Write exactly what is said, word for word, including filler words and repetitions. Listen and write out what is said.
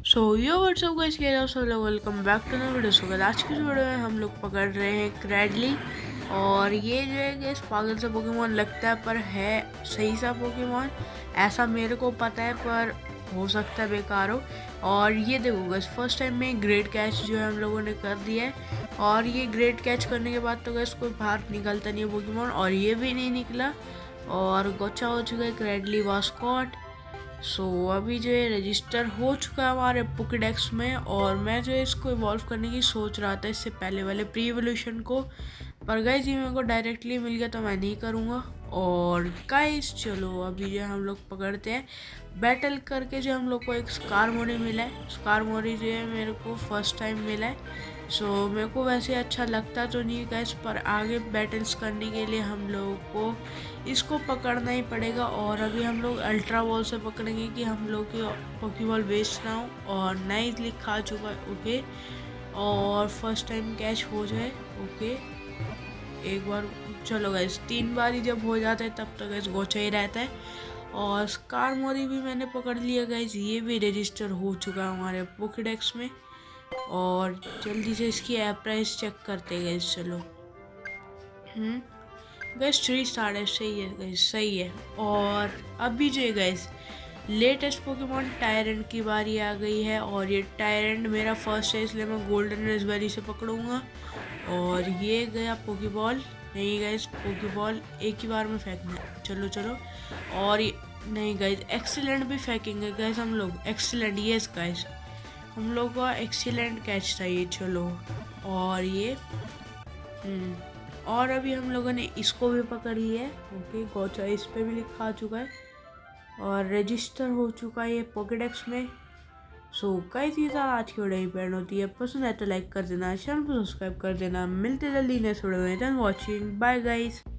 सो यो WhatsApp guys, क्या आप सब लोग welcome back to new video. So आज की वीडियो में हम लोग पकड़ रहे हैं क्रैडली। और ये जो है गाइस पागल सा पोकेमॉन लगता है, पर है सही सा पोकेमॉन, ऐसा मेरे को पता है, पर हो सकता है बेकार हो। और ये देखो गाइस, फर्स्ट टाइम में ग्रेट कैच जो है हम लोगों ने कर दिया है। और ये ग्रेट कैच करने के बाद तो गाइस कोई बाहर निकलता नहीं है पोकेमॉन, और ये भी नहीं निकला और गोचा हो चुका है Cradley was caught. So so, अभी जो है रजिस्टर हो चुका है हमारे पोकेडेक्स में। और मैं जो है इसको इवॉल्व करने की सोच रहा था इससे पहले वाले प्री एवोल्यूशन को, पर गाइस ये मेरे को डायरेक्टली मिल गया तो मैं नहीं करूँगा। और गाइस चलो अभी जो हम लोग पकड़ते हैं बैटल करके। जो हम लोग को एक स्कारमोरी मिला है, स्कारमोरी जो है मेरे को फर्स्ट टाइम मिला है। सो so, मेरे को वैसे अच्छा लगता तो नहीं गाइस, पर आगे बैटल्स करने के लिए हम लोगों को इसको पकड़ना ही पड़ेगा। और अभी हम लोग अल्ट्रा बॉल से पकड़ेंगे कि हम लोग की पोकेबॉल वेस्ट ना हो। और नाइसली खा चुका है, ओके। और फर्स्ट टाइम कैच हो जाए, ओके। एक बार चलो गाइस, तीन बार ही जब हो जाता है तब तक गाइस गोचा ही रहता है। और स्कारमोरी भी मैंने पकड़ लिया गाइस, ये भी रजिस्टर हो चुका है हमारे पोकेडेक्स में। और जल्दी से इसकी ऐप प्राइस चेक करते गए, चलो। हम्म गैस थ्री स्टार है, सही है गैस, सही है। और अभी जो है गैस लेटेस्ट पोकेमॉन टायरेंट की बारी आ गई है। और ये टायरेंट मेरा फर्स्ट है, इसलिए मैं गोल्डन रेसबेरी से पकड़ूंगा। और ये गया पोकेबॉल, नहीं गैस पोकेबॉल एक ही बार में फेंकना है, चलो चलो। और ये नहीं गैस, एक्सीलेंट भी फेंकेंगे गैस हम लोग, एक्सीलेंट, यस गैस हम लोग का एक्सीलेंट कैच था ये, चलो। और ये हम्म और अभी हम लोगों ने इसको भी पकड़ लिया है, ओके। गोचा इस पे भी लिखा आ चुका है और रजिस्टर हो चुका है ये पोकेडेक्स में। सो कई चीज़ें आज की वीडियो पेड़ होती है, पसंद है तो लाइक कर देना, चैनल को सब्सक्राइब कर देना। मिलते जल्दी नेक्स्ट वीडियो में, thanks for watching, bye guys.